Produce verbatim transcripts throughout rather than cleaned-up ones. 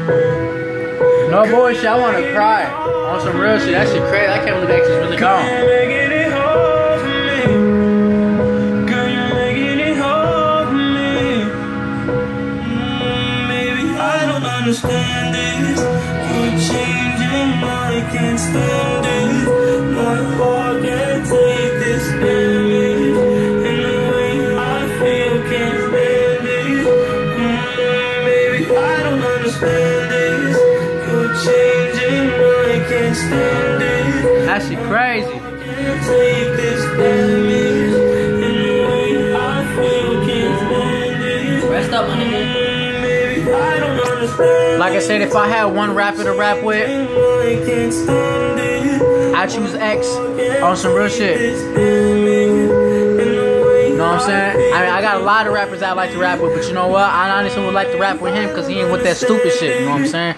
No bullshit, I wanna cry. On some real shit, that shit crazy. I can't believe X is really gone. Understand this, you're changing, I can't stand it. My heart can't take this damage, and the way I feel can't stand it. Mm, baby, I don't understand this. You're changing, I can't stand it. That shit crazy. I can't take this damage, and the way I feel can't stand it. Rest up, my nigga. Baby, I don't understand. Like I said, if I had one rapper to rap with, I choose X on some real shit. You know what I'm saying? I mean, I got a lot of rappers I like to rap with, but you know what? I honestly would like to rap with him because he ain't with that stupid shit. You know what I'm saying?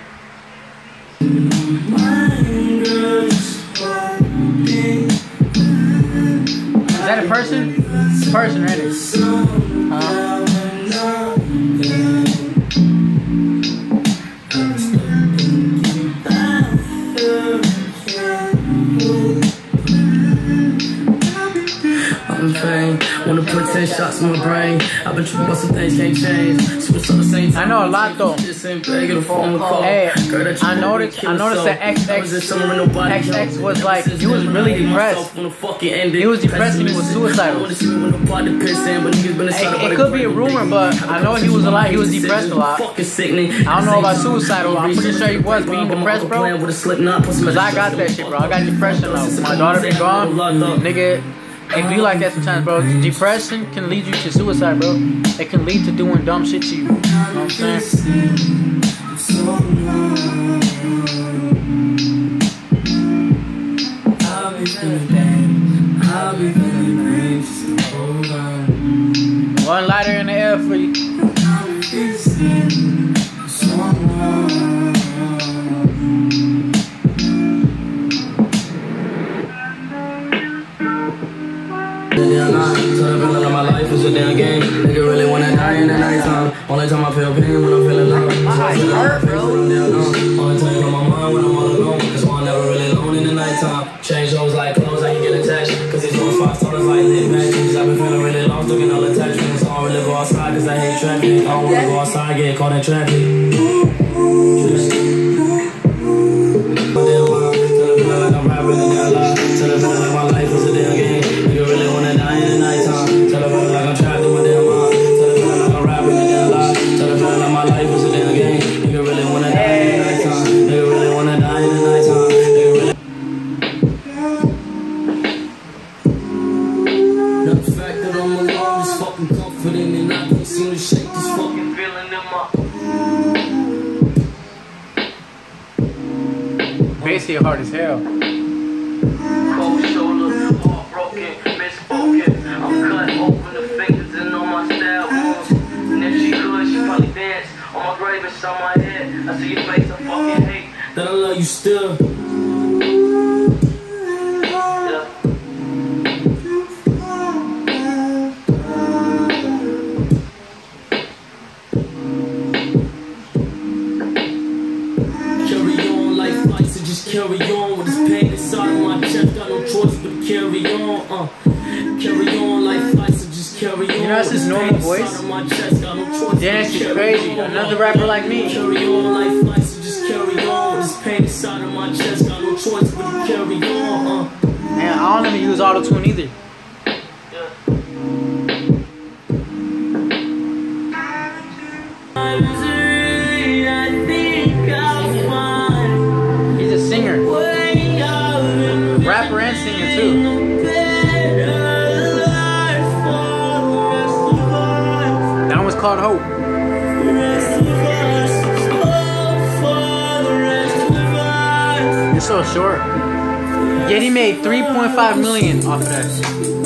Is that a person? It's a person, right? Huh? Wanna put ten shots in my brain. I've been tripping about some things can't change. Switch on the same time. I know a lot though. Hey, I noticed I noticed that X X X X was like, he was really depressed. He was depressed and he was suicidal. It, it could be a rumor, but I know he was a lot, he was depressed a lot. I don't know about suicidal, I'm pretty sure he was being depressed, bro. Cause I got that shit, bro. I got depression though. My daughter been gone, nigga. It be like that sometimes, bro. Depression can lead you to suicide, bro. It can lead to doing dumb shit to you. You know what I'm saying? One lighter in the air for you. My life is a damn game. Nigga really wanna die in the nighttime. Only time I feel pain when I'm feeling low. My eyes hurt, bro. Only time on my mind when I'm all alone. That's why I'm never really alone in the nighttime. Change those like clothes, I can get attached. Cause these old spots told us like lit matches. I've been feeling really lost, looking all attachments. I don't really go outside cause I hate traffic. I don't wanna go outside, get caught in traffic. Basically hard as hell. Cold shoulder, heartbroken, misspoken. I'm cut open the fingers and on my stab wounds. And if she could, she probably dance on my grave and saw my head. I see your face, I fucking hate that I love you still. Carry on with this pain inside of my chest. Got no choice but to carry on. Uh, carry on like flights, so just carry on. You know that's his normal voice? Yeah, that shit's crazy. Another rapper like me. Carry on like flights, so just carry on. With this pain inside of my chest. Got no choice but to carry on. Uh. Man, I don't even use auto-tune either. Rapper and singer too. That one was called Hope. It's so short. Yet he made three point five million off of that.